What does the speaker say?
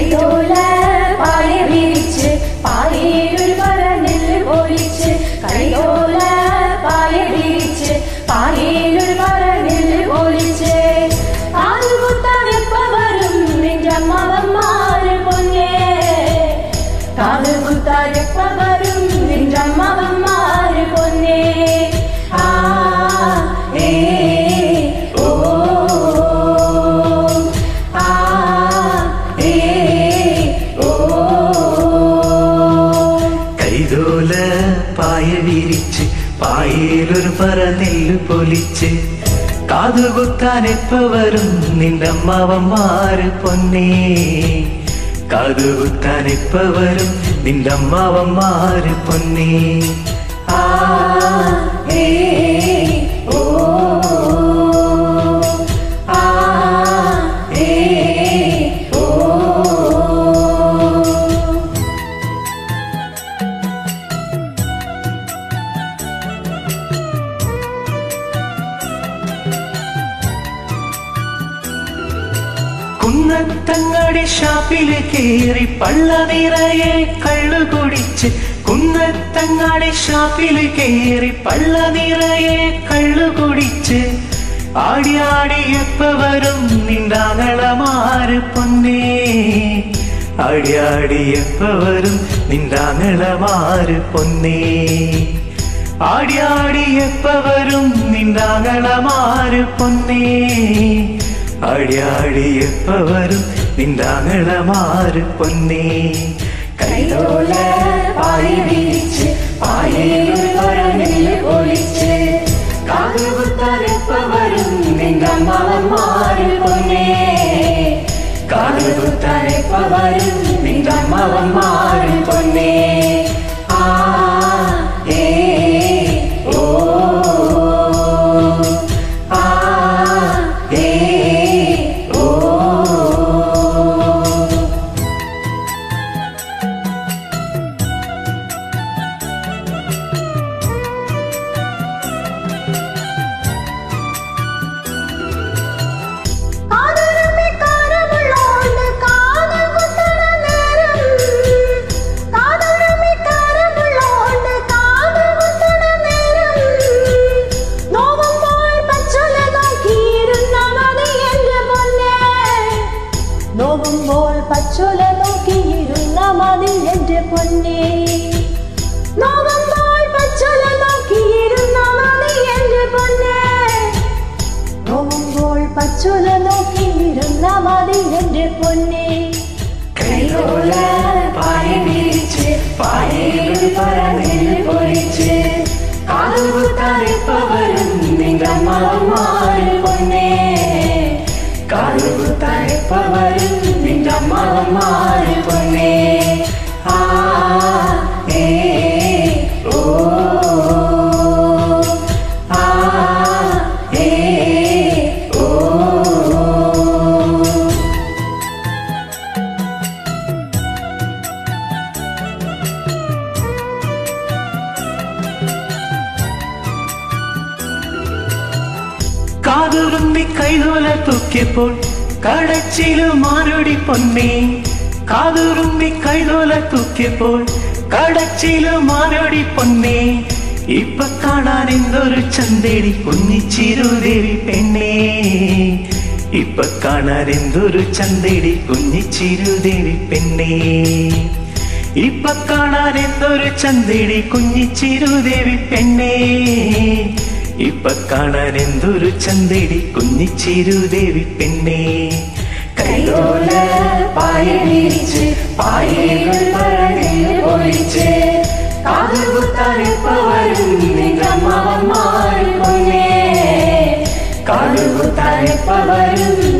കൈതോല പായ വിരിച്ച് പായയിലൊരു പറ നെല്ല് പൊലിച്ച് കൈതോല പായ വിരിച്ച് പായയിലൊരു പറ നെല്ല് പൊലിച്ച് കാതുകുത്താൻ എപ്പ വരും നിന്റെ അമ്മാവന്മാര് പൊന്നേ കാതുകുത്താൻ എപ്പ വരും നിന്റെ അമ്മാവന്മാര് പൊന്നേ കൈതോല പായ വിരിച്ച് പായയിലൊരു പറ നെല്ല് പൊലിച്ച് കാതുകുത്താൻ എപ്പ വരും നിന്റെ അമ്മാവന്മാര് പൊന്നേ കാതുകുത്താൻ എപ്പ വരും നിന്റെ അമ്മാവന്മാര് പൊന്നേ കുന്നത്തങ്ങാടി ഷാപ്പില് കേറി പള്ള നിറയെ കള്ളു കുടിച്ച് കുന്നത്തങ്ങാടി ഷാപ്പില് കേറി പള്ള നിറയെ കള്ളു കുടിച്ച് ആടി ആടി എപ്പ വരും നിന്റാങ്ങളമാര് പൊന്നേ ആടി ആടി എപ്പ വരും നിന്റാങ്ങളമാര് പൊന്നേ ആടി ആടി എപ്പ വരും നിന്റാങ്ങളമാര് പൊന്നേ ആടി ആടി എപ്പ വരും നിന്റാങ്ങളമാര് പൊന്നേ കൈതോല പായ വിരിച്ച് പായയിലൊരു പറ നെല്ല് പൊലിച്ച് കാതുകുത്താൻ എപ്പ വരും നിന്റെ അമ്മാവന്മാര് പൊന്നേ കാതുകുത്താൻ എപ്പ വരും നിന്റെ അമ്മാവന്മാര് പൊന്നേ നോവുമ്പോൾ പച്ചോല നോക്കിയിരുന്ന മതി എന്റെ പൊന്നേ നോവുമ്പോൾ പച്ചോല നോക്കിയിരുന്ന മതി എന്റെ പൊന്നേ നോവുമ്പോൾ പച്ചോല നോക്കിയിരുന്ന മതി എന്റെ പൊന്നേ കൈതോല പായ വിരിച്ച് പായയിലൊരു പറ നെല്ല് പൊലിച്ച് കാതുകുത്താൻ എപ്പ വരും നിന്റെ അമ്മാവന്മാര് പൊന്നേ കാതുകുത്താൻ എപ്പ വരും നിന്റെ അമ്മാവന്മാര് പൊന്നേ കാതുറുമ്പി കൈതോല തൂക്കിയപ്പോൾ കടച്ചിലു മാറോടി പൊന്നേ കാതുറുമ്പി കൈതോല തൂക്കിയപ്പോൾ കടച്ചിലു മാറോടി പൊന്നേ ഇപ്പൊ കാണാൻ എന്തൊരു ചന്തേടി കുഞ്ഞിച്ചിരുദേവി പെണ്ണേ ഇപ്പൊ കാണാൻ എന്തൊരു ചന്തേടി കുഞ്ഞിച്ചിരുദേവി പെണ്ണേ ഇപ്പൊ കാണാൻ എന്തൊരു ചന്തേടി കുഞ്ഞിച്ചിരുദേവി പെണ്ണേ ഇപ്പൊ കാണാൻ എന്തൊരു ചന്തേടി കുഞ്ഞിച്ചിരുദേവി പെണ്ണേ കൈതോല പായ വിരിച്ച് പായയിലൊരു പറ നെല്ല് പൊലിച്ച് കാതുകുത്താൻ എപ്പ വരും നിന്റെ അമ്മാവന്മാര് പൊന്നേ കാതുകുത്താൻ എപ്പ വരും